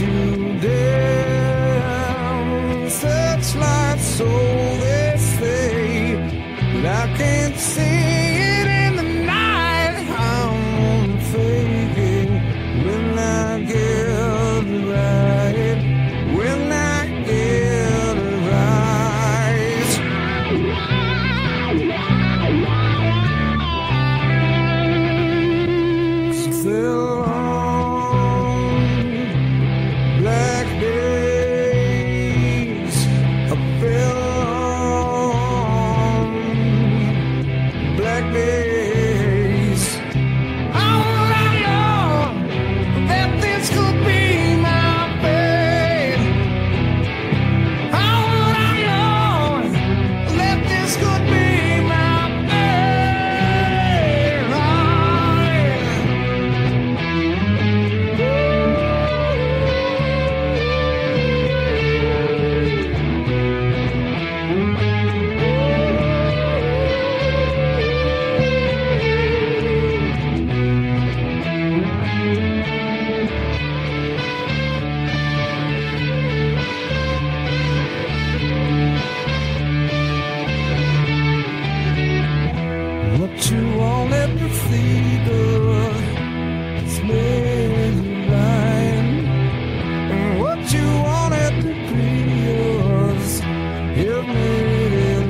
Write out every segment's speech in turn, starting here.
to them. Searchlight, so they say, but I can't see it in the night. I'm faking when I get it right. When I get it right. So fell on black days. I fell on black days. How would I know that this could be my fate? How would I know that this could be my fate? What you want at the theater is made you blind. And what you want at the Prius is made in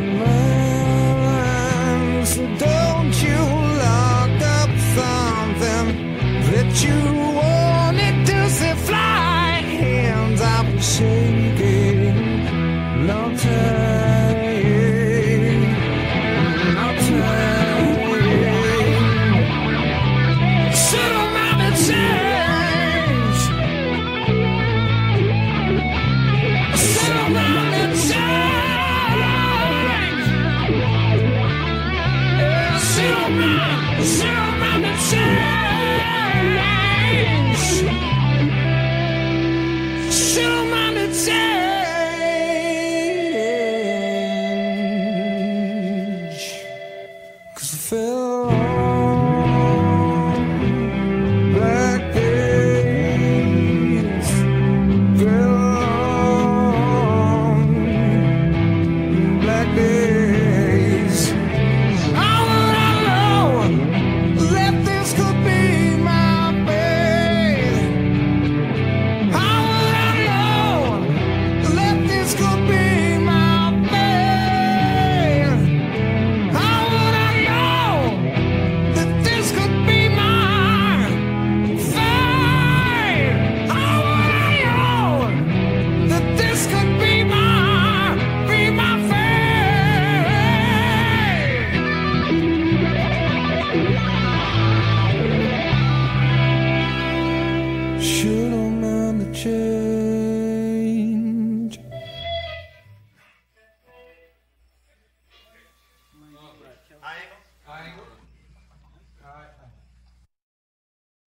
mine. So don't you lock up something that you wanted to see fly. Hands up shaking, no time, no time. Sit around and change. Sit around and change. Yeah, sit around and change. Sit around and change. 'Cause I fell on black days, fell on black days. How would I know that this could be my fate? How would I know that this could be my fate? How would I know that this could be my fate? How would I know that this could be my fate? Should have mind the change. High angle?